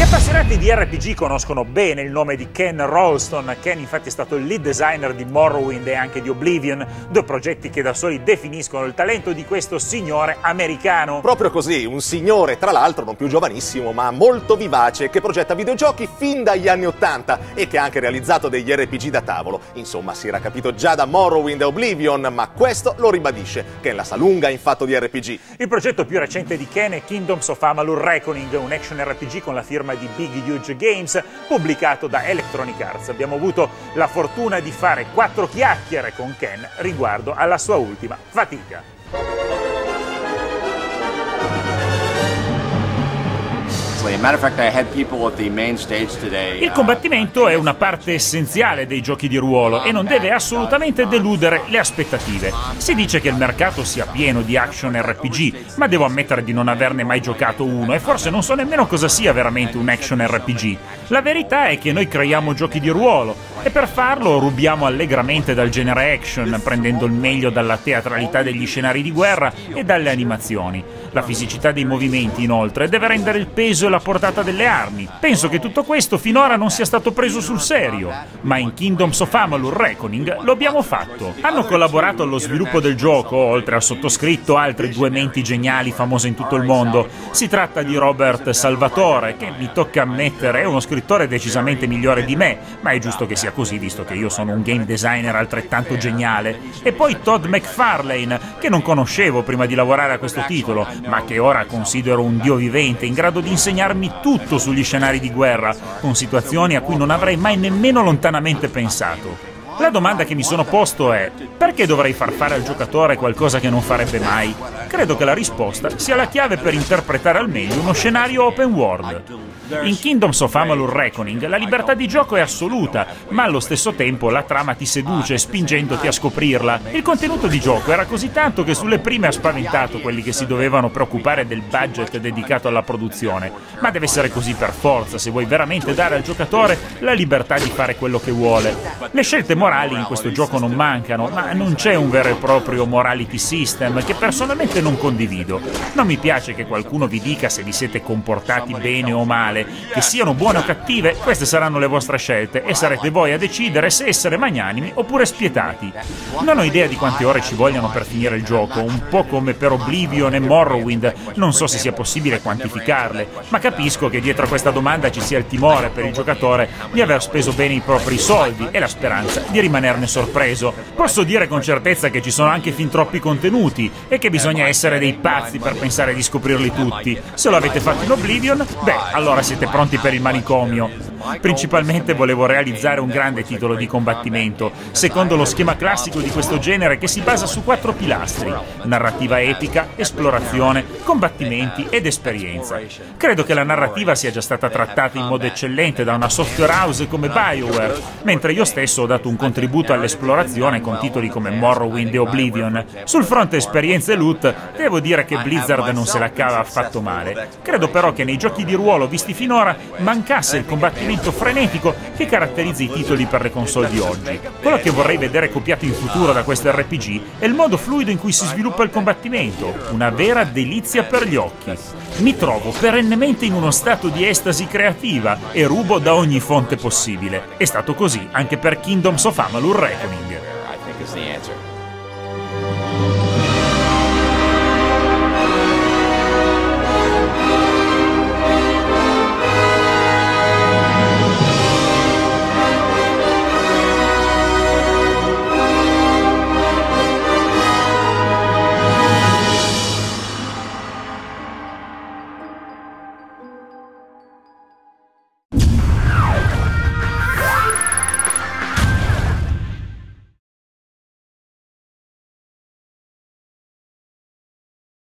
appassionati di RPG conoscono bene il nome di Ken Rolston. Ken infatti è stato il lead designer di Morrowind e anche di Oblivion, due progetti che da soli definiscono il talento di questo signore americano. Proprio così, un signore tra l'altro non più giovanissimo ma molto vivace, che progetta videogiochi fin dagli anni '80 e che ha anche realizzato degli RPG da tavolo. Insomma, si era capito già da Morrowind e Oblivion, ma questo lo ribadisce. Ken la sa lunga in fatto di RPG. Il progetto più recente di Ken è Kingdoms of Amalur Reckoning, un action RPG con la firma di Big Huge Games, pubblicato da Electronic Arts. Abbiamo avuto la fortuna di fare 4 chiacchiere con Ken riguardo alla sua ultima fatica. Il combattimento è una parte essenziale dei giochi di ruolo e non deve assolutamente deludere le aspettative. Si dice che il mercato sia pieno di action RPG, ma devo ammettere di non averne mai giocato uno e forse non so nemmeno cosa sia veramente un action RPG. La verità è che noi creiamo giochi di ruolo e per farlo rubiamo allegramente dal genere action, prendendo il meglio dalla teatralità degli scenari di guerra e dalle animazioni. La fisicità dei movimenti, inoltre, deve rendere il peso e la portata delle armi. Penso che tutto questo finora non sia stato preso sul serio, ma in Kingdoms of Amalur Reckoning lo abbiamo fatto. Hanno collaborato allo sviluppo del gioco, oltre al sottoscritto, altri 2 menti geniali famose in tutto il mondo. Si tratta di Robert Salvatore, che mi tocca ammettere è uno scrittore decisamente migliore di me, ma è giusto che sia così, visto che io sono un game designer altrettanto geniale. E poi Todd McFarlane, che non conoscevo prima di lavorare a questo titolo, ma che ora considero un dio vivente, in grado di insegnarmi tutto sugli scenari di guerra, con situazioni a cui non avrei mai nemmeno lontanamente pensato. La domanda che mi sono posto è: perché dovrei far fare al giocatore qualcosa che non farebbe mai? Credo che la risposta sia la chiave per interpretare al meglio uno scenario open world. In Kingdoms of Amalur Reckoning la libertà di gioco è assoluta, ma allo stesso tempo la trama ti seduce spingendoti a scoprirla. Il contenuto di gioco era così tanto che sulle prime ha spaventato quelli che si dovevano preoccupare del budget dedicato alla produzione. Ma deve essere così per forza se vuoi veramente dare al giocatore la libertà di fare quello che vuole. Le scelte morali in questo gioco non mancano, ma non c'è un vero e proprio morality system che personalmente non condivido. Non mi piace che qualcuno vi dica se vi siete comportati bene o male. Che siano buone o cattive, queste saranno le vostre scelte e sarete voi a decidere se essere magnanimi oppure spietati. Non ho idea di quante ore ci vogliano per finire il gioco, un po' come per Oblivion e Morrowind, non so se sia possibile quantificarle, ma capisco che dietro a questa domanda ci sia il timore per il giocatore di aver speso bene i propri soldi e la speranza di rimanerne sorpreso. Posso dire con certezza che ci sono anche fin troppi contenuti e che bisogna essere dei pazzi per pensare di scoprirli tutti. Se lo avete fatto in Oblivion, beh, allora siete pronti per il manicomio. Principalmente volevo realizzare un grande titolo di combattimento, secondo lo schema classico di questo genere che si basa su 4 pilastri: narrativa epica, esplorazione, combattimenti ed esperienza. Credo che la narrativa sia già stata trattata in modo eccellente da una software house come BioWare, mentre io stesso ho dato un contributo all'esplorazione con titoli come Morrowind e Oblivion. Sul fronte esperienze e loot, devo dire che Blizzard non se la cava affatto male. Credo però che nei giochi di ruolo visti finora mancasse il combattimento frenetico che caratterizza i titoli per le console di oggi. Quello che vorrei vedere copiato in futuro da questo RPG è il modo fluido in cui si sviluppa il combattimento, una vera delizia per gli occhi. Mi trovo perennemente in uno stato di estasi creativa e rubo da ogni fonte possibile. È stato così anche per Kingdoms of Amalur Reckoning.